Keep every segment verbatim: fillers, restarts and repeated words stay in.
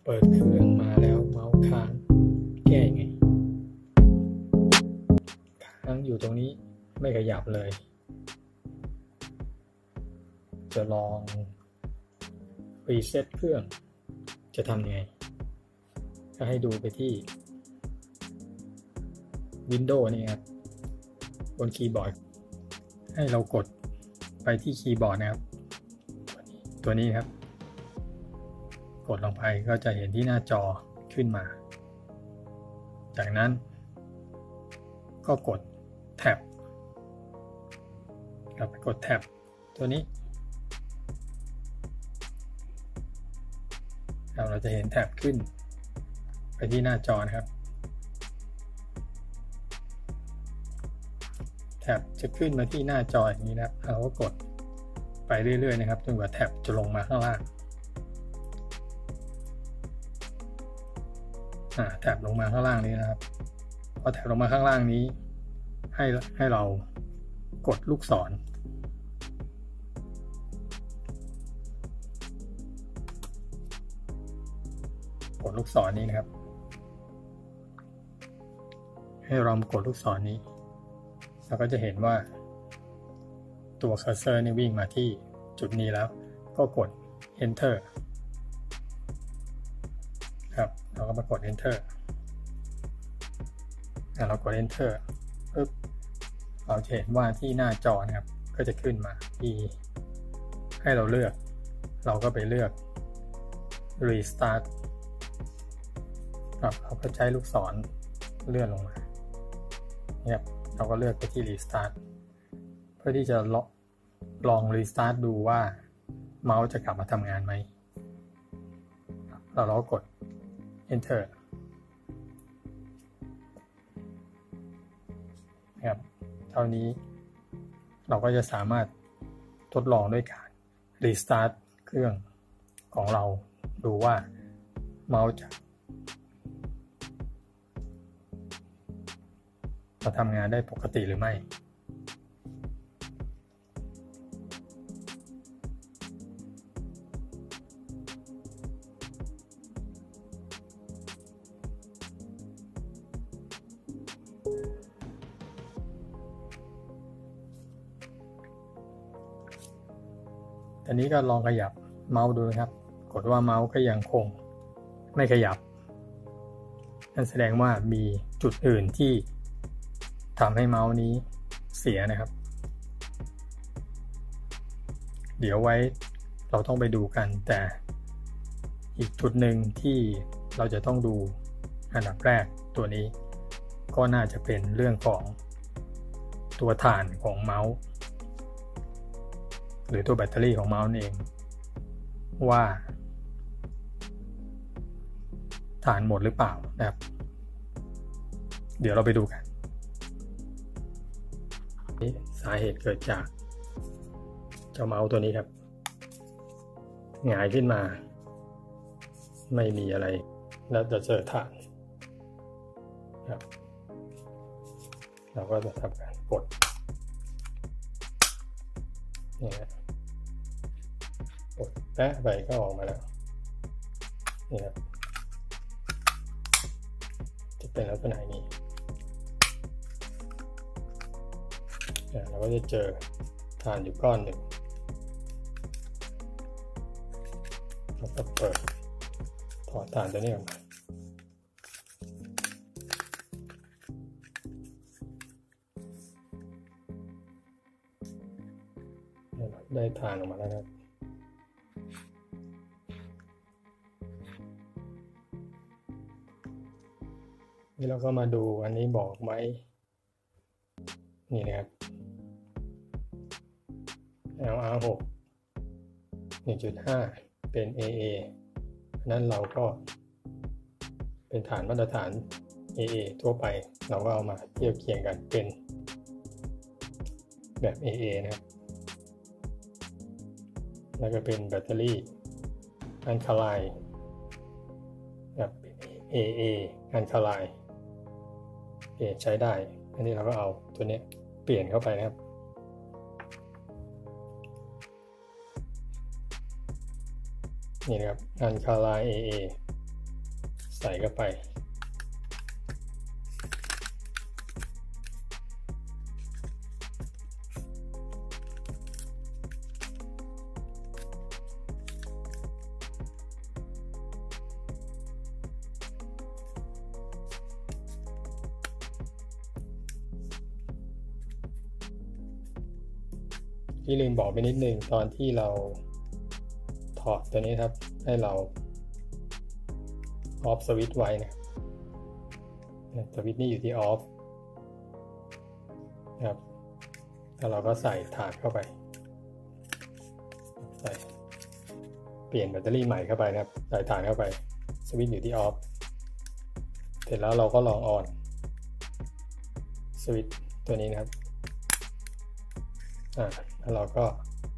ปิดเครื่องมาแล้วเมาส์ค้างแก้ยังไงค้างอยู่ตรงนี้ไม่ขยับเลยจะลองรีเซ็ตเครื่องจะทำยังไงก็ให้ดูไปที่ Windows นี่ครับบนคีย์บอร์ดให้เรากดไปที่คีย์บอร์ดนะครับตัวนี้ครับกดลงไปก็จะเห็นที่หน้าจอขึ้นมาจากนั้นก็กดแท็บเราไปกดแท็บตัวนี้เราจะเห็นแท็บขึ้นไปที่หน้าจอนะครับแท็บจะขึ้นมาที่หน้าจออย่างนี้นะครับเราก็กดไปเรื่อยๆนะครับจนกว่าแท็บจะลงมาข้างล่างแท็บลงมาข้างล่างนี้นะครับพอแท็บลงมาข้างล่างนี้ให้ให้เรากดลูกศรกดลูกศรนี้นะครับให้เรากดลูกศรนี้เราก็จะเห็นว่าตัวคัสเซอร์นี่วิ่งมาที่จุดนี้แล้วก็กด Enter ครับเราก็มากด Enter เรากด Enter ปึ๊บเราจะเห็นว่าที่หน้าจอนะครับก็จะขึ้นมาที่ให้เราเลือกเราก็ไปเลือก Restart ครับเราก็ใช้ลูกศรเลื่อนลงมาเนี่ยเราก็เลือกไปที่ Restart เพื่อที่จะลอง Restart ดูว่าเมาส์จะกลับมาทำงานไหมเราเรากด Enter ครับเท่านี้เราก็จะสามารถทดลองด้วยการ Restart เครื่องของเราดูว่าเมาส์จะมาทำงานได้ปกติหรือไม่อันนี้ก็ลองขยับเมาส์ดูนะครับกดว่าเมาส์ก็ยังคงไม่ขยับนั่นแสดงว่ามีจุดอื่นที่ทำให้เมาส์นี้เสียนะครับเดี๋ยวไว้เราต้องไปดูกันแต่อีกจุดหนึ่งที่เราจะต้องดูอันดับแรกตัวนี้ก็น่าจะเป็นเรื่องของตัวถ่านของเมาส์หรือตัวแบตเตอรี่ของเมาส์เองว่าถ่านหมดหรือเปล่านะครับเดี๋ยวเราไปดูกันสาเหตุเกิดจากเจ้าเมาส์ตัวนี้ครับหงายขึ้นมาไม่มีอะไรแล้วจะเจอถ่านครับเราก็จะทำการกดนี่นะกดแตะไปก็ออกมาแล้วนี่ครับจะเป็นลักษณะนี้เราก็จะเจอถ่านอยู่ก้อนหนึ่งแล้วก็เปิดถอดถ่านตัวนี้ออกมาได้ถ่านออกมาแล้วครับนี่เราก็มาดูอันนี้บอกไว้นี่นะครับ แอล อาร์ หก หนึ่งจุดห้า เป็น เอ เอ นั้นเราก็เป็นฐานมาตรฐาน เอ เอ ทั่วไปเราก็เอามาเทียบเคียงกันเป็นแบบ เอ เอ นะครับแล้วก็เป็นแบตเตอรี่อัลคาไลน์แบบ เอ เอ อัลคาไลน์ใช้ได้อันนี้เราก็เอาตัวนี้เปลี่ยนเข้าไปนะครับนี่นะครับอัลคาไลน์ เอ เอใส่เข้าไปที่ลืมบอกไปนิดนึงตอนที่เราถอดตัวนี้ครับให้เราออฟสวิตช์ไว้นะสวิตช์นี่อยู่ที่ออฟนะครับแล้วเราก็ใส่ถาดเข้าไปใส่เปลี่ยนแบตเตอรี่ใหม่เข้าไปนะครับใส่ถาดเข้าไปสวิตช์อยู่ที่ออฟเสร็จแล้วเราก็ลองออนสวิตช์ตัวนี้นะครับอ่าแล้วเราก็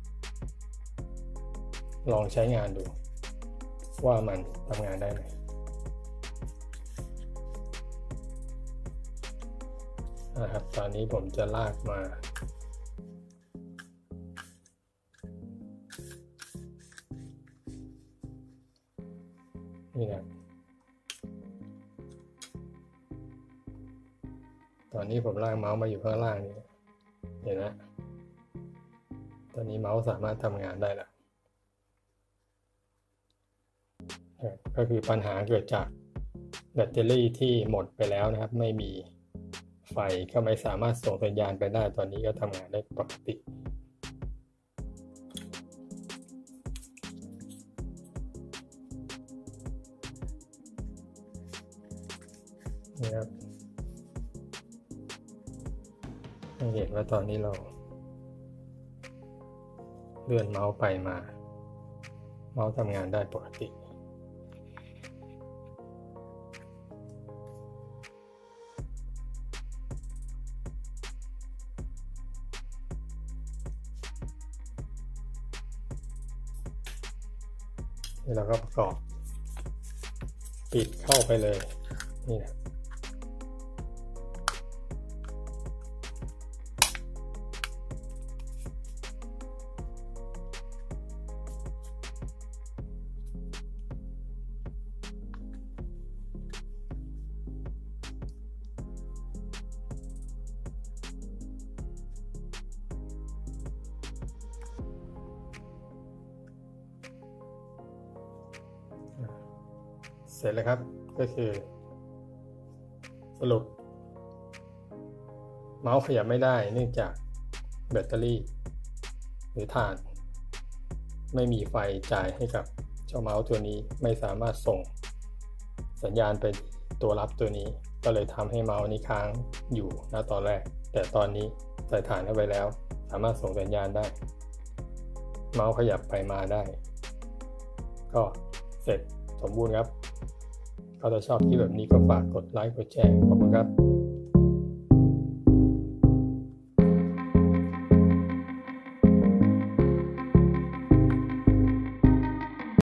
ลองใช้งานดูว่ามันทำงานได้ไหมนะครับตอนนี้ผมจะลากมานี่นะตอนนี้ผมลากเมาส์มาอยู่ข้างล่างนี่เห็นไหมตอนนี้เมาส์สามารถทำงานได้แล้วก็คือปัญหาเกิดจากแบตเตอรี่ที่หมดไปแล้วนะครับไม่มีไฟก็ไม่สามารถส่งสัญญาณไปได้ตอนนี้ก็ทำงานได้ปกตินะครับให้เห็นว่าตอนนี้เราเลื่อนเมาส์ไปมาเมาส์ทำงานได้ปกติแล้วก็ประกอบปิดเข้าไปเลยนี่นะเสร็จแล้วครับก็คือสรุปเมาส์ขยับไม่ได้เนื่องจากแบตเตอรี่หรือถ่านไม่มีไฟจ่ายให้กับเจ้าเมาส์ตัวนี้ไม่สามารถส่งสัญญาณไปตัวรับตัวนี้ก็เลยทำให้เมาส์นี้ค้างอยู่ณตอนแรกแต่ตอนนี้ใส่ถ่านเข้าไปแล้วสามารถส่งสัญญาณได้เมาส์ขยับไปมาได้ก็เสร็จสมบูรณ์ครับถ้าชอบคลิปแบบนี้ก็ฝากกดไลค์กดแชร์ขอบคุณครับ